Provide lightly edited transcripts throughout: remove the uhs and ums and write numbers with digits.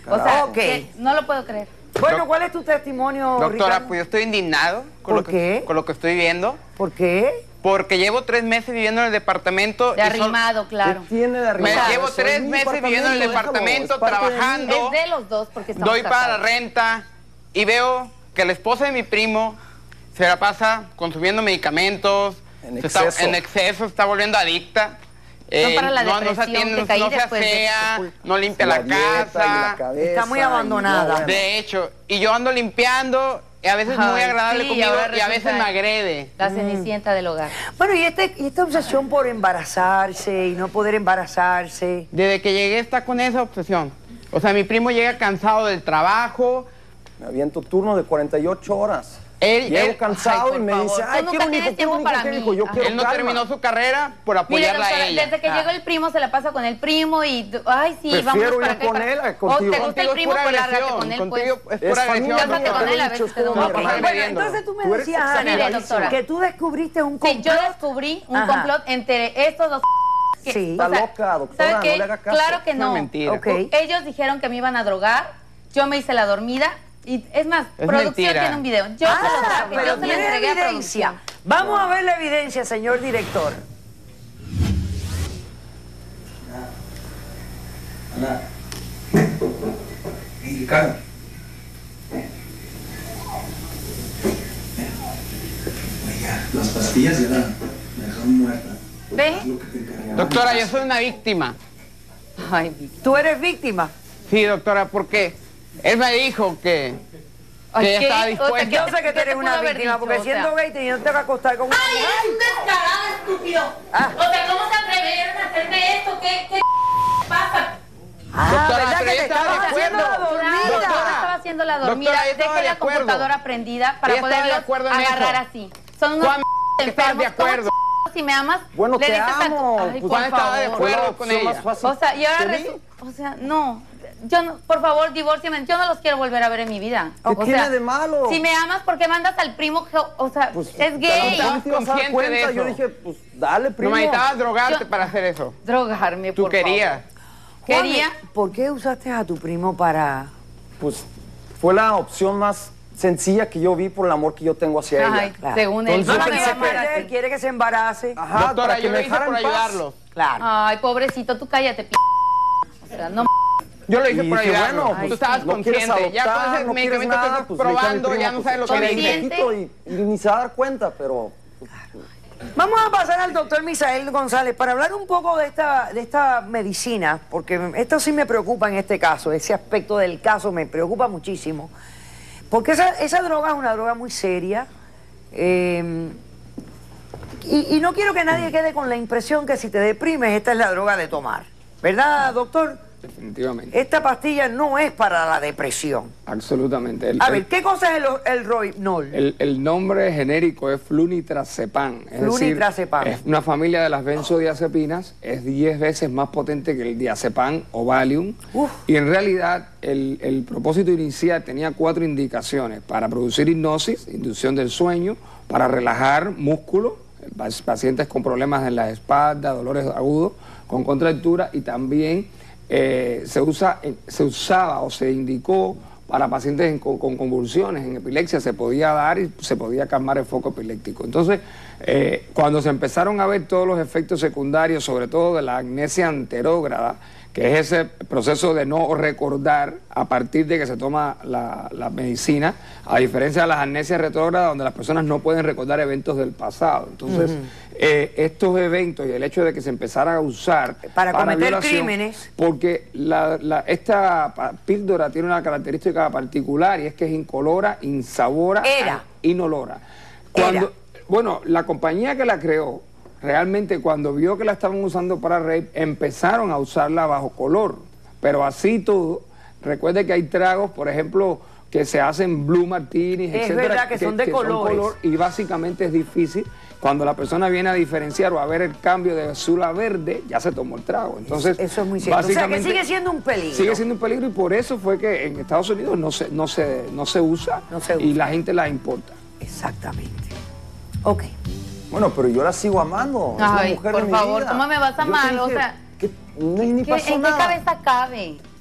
O sea, Ok. no lo puedo creer. Bueno, ¿cuál es tu testimonio, Doctora, Ricardo? pues yo estoy indignado con ¿Por qué? con lo que estoy viendo. ¿Por qué? Porque llevo 3 meses viviendo en el departamento. De arrimado, claro. ¿Qué tiene de Me arrimado? llevo Eso 3 es mi meses viviendo en el departamento, déjalo, es parte de mí. trabajando. Es de los dos porque estamos Doy para la casados. renta y veo que la esposa de mi primo se la pasa consumiendo medicamentos. En se está- exceso. en exceso, está volviendo adicta. para la no se depresión, atiende, te caí no se después de asea, tu culpa. no limpia la dieta y la casa. cabeza Está muy y abandonada. no, bueno. De hecho, y yo ando limpiando, y a veces muy Ay, agradable sí, conmigo ahora y a veces resulta me agrede. La cenicienta del hogar. Bueno, y esta obsesión por embarazarse y no poder embarazarse. Desde que llegué está con esa obsesión. O sea, mi primo llega cansado del trabajo. Me aviento turno de 48 horas. Él Llego cansado Ay, y me por dice, favor. ay, Tú quiero nunca un hijo, tienes quiero un tiempo hijo, para quiero un mí. hijo. Yo quiero Él no calma. terminó su carrera por Mire, apoyarla doctora, a ella. desde que llegó el primo se la pasa con el primo y... Ay, sí, Prefiero vámonos ir para acá. y con para- él a O contigo. te gusta el Contigo es primo, pura pues lárgate agresión, con él, contigo pues. es pura Es agresión. familia, Cásate no, con te él, lo a he ver dicho, si te es como domina. mi Bueno, hermano. Bueno, entonces tú me Tú eres decías, Ana, Mire, doctora. que tú descubriste un Sí, yo complot. descubrí un Ajá. complot entre estos dos... que, Sí. Está loca, doctora, ¿sabe qué? no le haga caso. Claro que Es una no. mentira. Ok. Ellos dijeron que me iban a drogar, yo me hice la dormida y es más, Es producción mentira. tiene un video. Yo se lo traje, pero yo se lo tiene entregué a evidencia. producción. Vamos a ver la evidencia, señor director. Ana. Y Ricardo. Oiga, las pastillas ya me dejaron muerta. ¿Ve? Es lo que te encargaba. Doctora, yo soy una víctima. Ay, Vicky. Tú eres víctima. Sí, doctora, porque él me dijo que Ay, ella ¿qué? estaba O sea, dispuesta. ¿qué Yo te- sé que tú qué eres te una pudo haber víctima, dicho? porque O sea, siendo gay teniendo que acostar con una ¡Ay, mujer. eres un descarado, estúpido! Ah. O sea, ¿cómo se atrevieron a hacerme esto? ¿Qué pasa? Doctora, ¿verdad pero que ella te estaba estabas de haciendo la acuerdo. dormida? Doctora, estaba haciendo la dormida. Doctora, ella estaba Deje de la acuerdo. computadora prendida para Ella estaba de poderlos acuerdo en agarrar eso. así. Son unos Juan, estás enfermos. de acuerdo. ¿Cómo si me amas, Bueno, le te dices a tu... amo. Ay, Pues, por Juan estaba de favor. Fue la acuerdo con opción más ella. fácil. O sea, y ahora que vi. resulta... O sea, no. Yo no, por favor, divórciame. Yo no los quiero volver a ver en mi vida. ¿Qué O tiene sea, de malo? Si me amas, ¿por qué mandas al primo? O sea, Pues, es gay. ¿cómo te ibas a dar consciente de cuenta? eso. Yo dije, pues, dale, No primo. necesitabas drogarte Yo- para hacer eso. Drogarme, Tú por querías. favor. Quería... ¿Por qué usaste a tu primo para...? Pues, fue la opción más sencilla que yo vi por el amor que yo tengo hacia Ay, ella. Claro. según él. Entonces, No la me va quiere a amar perder, así. quiere que se embarace. Ajá, Doctora, para que yo lo me hice dejara por en paz. ayudarlos. Claro. Ay, pobrecito, tú cállate, O sea, no... Yo lo hice Y por dije, ayudarlos. bueno, Tú pues, estabas no quieres consciente. Ya adoptar, con ese no quieres medicamento que nada, estás pues, le dije a mi probando, primo, ya no pues, sabes lo que échale le un ¿Consciente? poquito y ni se va a dar cuenta, pero... Vamos a pasar al doctor Misael González para hablar un poco de esta medicina, porque esto sí me preocupa en este caso, ese aspecto del caso me preocupa muchísimo. Porque esa droga es una droga muy seria y no quiero que nadie quede con la impresión que si te deprimes esta es la droga de tomar. ¿Verdad, doctor? Definitivamente, Esta pastilla no es para la depresión. absolutamente. A ver, ¿qué cosa es el Rohypnol? El nombre genérico es flunitrazepam. Es Flunitrazepam. decir, es una familia de las benzodiazepinas, es 10 veces más potente que el diazepam o Valium. Uf. Y en realidad el propósito inicial tenía 4 indicaciones: para producir hipnosis, inducción del sueño, para relajar músculos, pacientes con problemas en la espalda, dolores agudos, con contractura, y también se usaba o se indicó para pacientes con convulsiones, en epilepsia, se podía dar y se podía calmar el foco epiléptico. Entonces, cuando se empezaron a ver todos los efectos secundarios, sobre todo de la amnesia anterógrada, que es ese proceso de no recordar a partir de que se toma la medicina, a diferencia de las amnesias retrógradas, donde las personas no pueden recordar eventos del pasado. Entonces, estos eventos y el hecho de que se empezara a usar Para cometer violación, crímenes. porque esta píldora tiene una característica particular, y es que es incolora, insabora, Era. inolora. Era. Bueno, la compañía que la creó, realmente cuando vio que la estaban usando para rape, empezaron a usarla bajo color. Pero así todo, recuerde que hay tragos, por ejemplo, que se hacen blue martinis, Es etcétera, verdad que son de colores. color, y básicamente es difícil. Cuando la persona viene a diferenciar o a ver el cambio de azul a verde, ya se tomó el trago. Entonces, Eso es muy cierto. O sea, que básicamente, sigue siendo un peligro. sigue siendo un peligro, y por eso fue que en Estados Unidos no se usa, No se y usa. la gente la importa. Exactamente. Ok. Bueno, pero yo la sigo amando. Es la Ay, mujer por de mi favor, vida. ¿cómo me vas a Yo te amar? dije O sea, que ni pasó ¿en qué nada. cabeza cabe?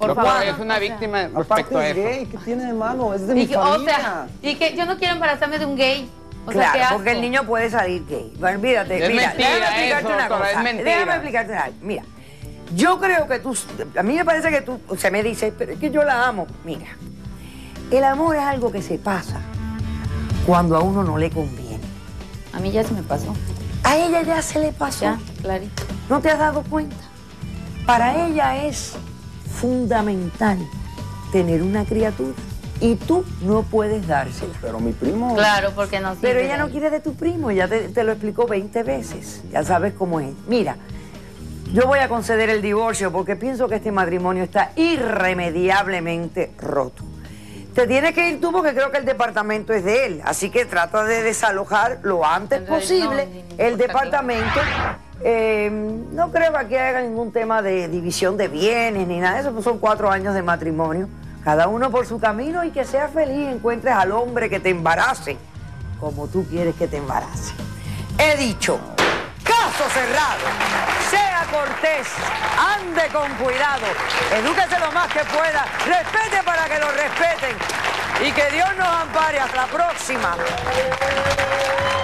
Por Doctora, favor. es una o sea. víctima respecto Aparte a es eso. gay, ¿qué tiene de malo? Es de mi Y que, o familia. sea, y que yo no quiero embarazarme de un gay. O sea, Claro, qué asco. porque el niño puede salir gay. Bueno, olvídate. Es Mira, mentira déjame explicarte eso, una doctora, cosa. es mentira. Déjame explicarte algo. Mira, yo creo que tú, a mí me parece que tú, o sea, me dices, pero es que yo la amo. Mira, el amor es algo que se pasa cuando a uno no le conviene. A mí ya se me pasó. A ella ya se le pasó. Ya, clarito. ¿No te has dado cuenta? Para ella es fundamental tener una criatura y tú no puedes dársela. Pero mi primo... Claro, porque no Pero sirve ella de no ahí. quiere de tu primo, ya te lo explicó 20 veces. Ya sabes cómo es. Mira, yo voy a conceder el divorcio porque pienso que este matrimonio está irremediablemente roto. Te tienes que ir tú porque creo que el departamento es de él. Así que trata de desalojar lo antes En realidad, posible no, ni el importa departamento. No creo que aquí haya ningún tema de división de bienes ni nada de eso, pues son 4 años de matrimonio. Cada uno por su camino y que seas feliz, encuentres al hombre que te embarace como tú quieres que te embarace. He dicho, caso cerrado. Sea cortés, ande con cuidado, edúquese lo más que pueda, respete para que lo respeten y que Dios nos ampare. Hasta la próxima.